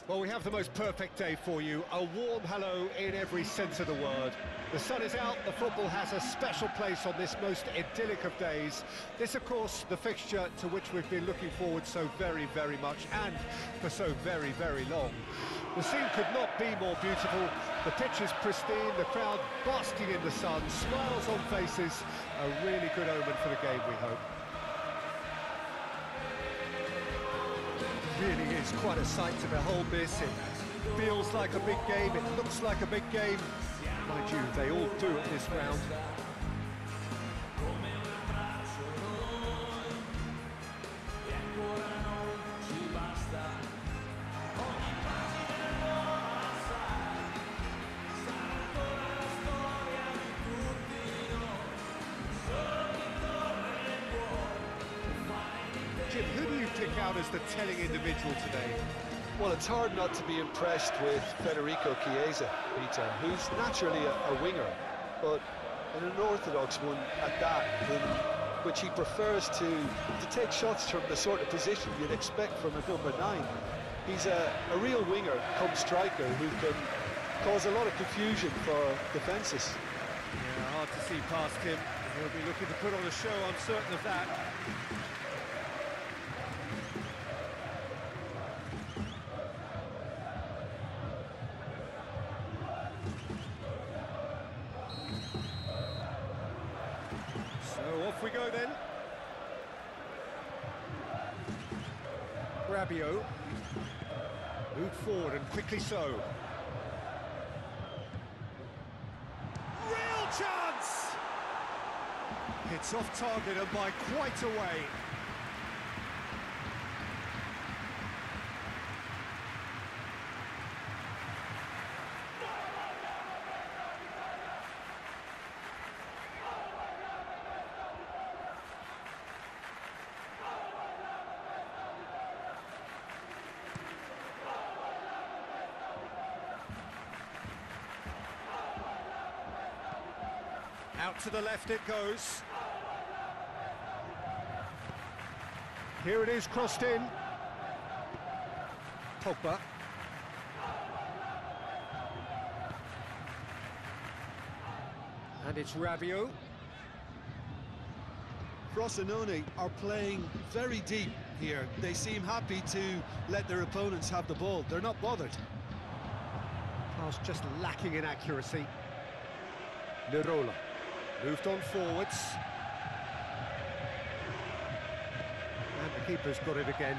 Well, we have the most perfect day for you. A warm hello in every sense of the word. The sun is out, the football has a special place on this most idyllic of days. This, of course, the fixture to which we've been looking forward so very, very much, and for so very, very long. The scene could not be more beautiful. The pitch is pristine, the crowd basking in the sun, smiles on faces. A really good omen for the game, we hope. Really is quite a sight to behold this. It feels like a big game, it looks like a big game. Mind you, they all do at this round. Jim, who do you pick out as the telling individual today? Well, it's hard not to be impressed with Federico Chiesa, Peter, who's naturally a winger, but an unorthodox one at that, in which he prefers to take shots from the sort of position you'd expect from a number 9. He's a real winger, come striker, who can cause a lot of confusion for defences. Yeah, hard to see past him. He'll be looking to put on a show, I'm certain of that. So off we go then. Rabiot. Moved forward and quickly so. Real chance! It's off target and by quite a way. Out to the left it goes. Here it is, crossed in. Pogba. And it's Rabiot. Frosinone are playing very deep here. They seem happy to let their opponents have the ball. They're not bothered. Pass just lacking in accuracy. Lirola. Moved on forwards. And the keeper's got it again.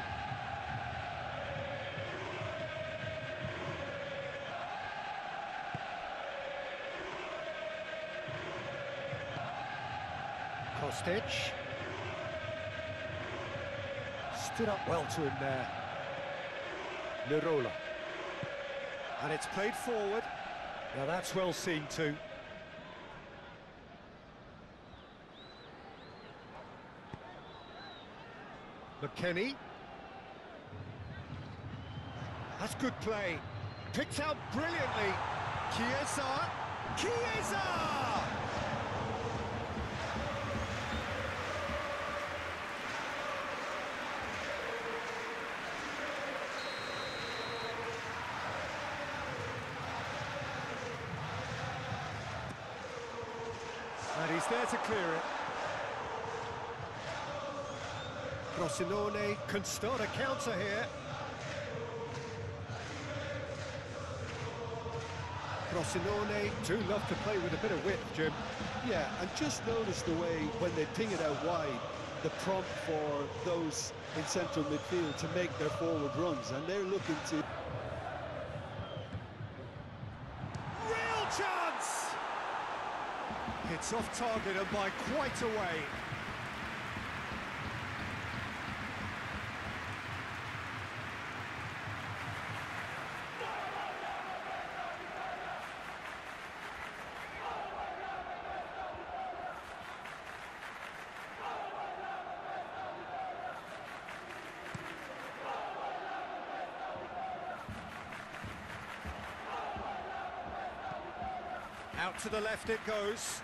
Kostic. Stood up well to him there. Lirola. And it's played forward. Now that's well seen too. McKennie. That's good play. Picked out brilliantly. Chiesa. Chiesa! And he's there to clear it. Frosinone can start a counter here. Frosinone do love to play with a bit of width, Jim. Yeah, and just notice the way, when they ping it out wide, the prompt for those in central midfield to make their forward runs, and they're looking to... Real chance! It's off target and by quite a way. Out to the left it goes.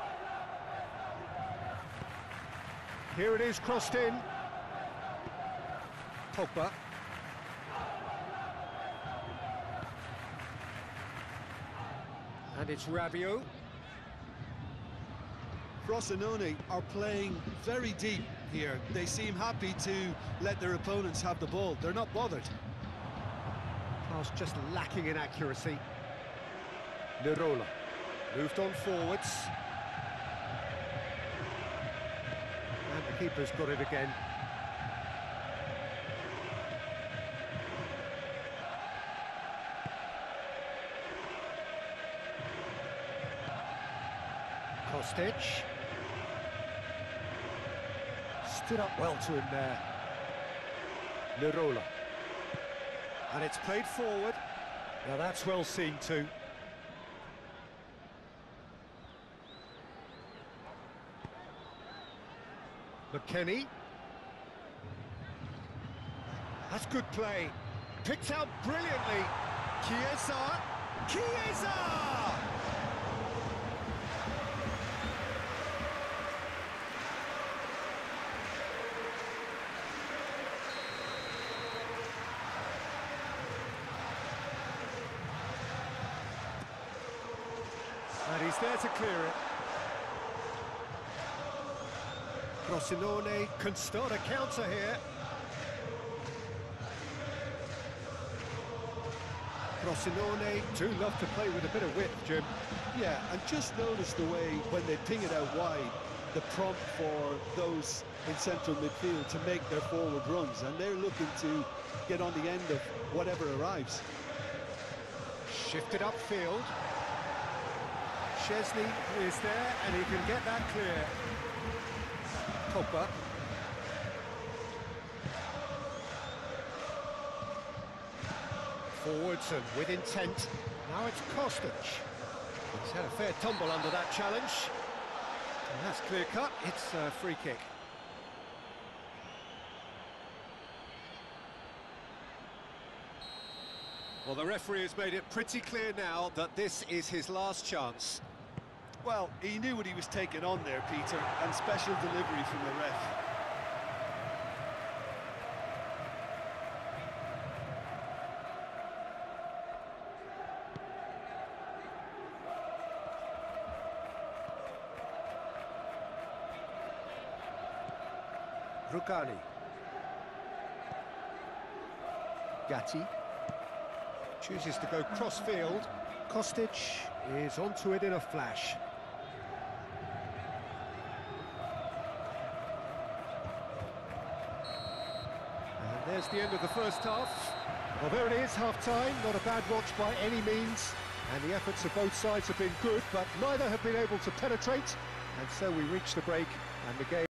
Here it is, crossed in. Pogba. And it's Rabiot. Frosinone are playing very deep here. They seem happy to let their opponents have the ball. They're not bothered. Pass just lacking in accuracy. Lirola moved on forwards. And the keeper's got it again. Kostic. Stood up well to him there. Lirola. And it's played forward. Now that's well seen too. McKennie. That's good play. Picked out brilliantly. Chiesa. Chiesa! And he's there to clear it. Frosinone can start a counter here. Frosinone do love to play with a bit of width, Jim. Yeah, and just notice the way when they ping it out wide, the prompt for those in central midfield to make their forward runs, and they're looking to get on the end of whatever arrives. Shifted upfield. Szczesny is there, and he can get that clear. Pogba. Forwards and with intent. Now it's Kostic. He's had a fair tumble under that challenge. And that's clear cut. It's a free kick. Well, the referee has made it pretty clear now that this is his last chance. Well, he knew what he was taking on there, Peter, and special delivery from the ref. Rugani. Gatti. Chooses to go cross-field. Kostic is onto it in a flash. And there's the end of the first half. Well, there it is, half-time. Not a bad watch by any means. And the efforts of both sides have been good, but neither have been able to penetrate. And so we reach the break, and the game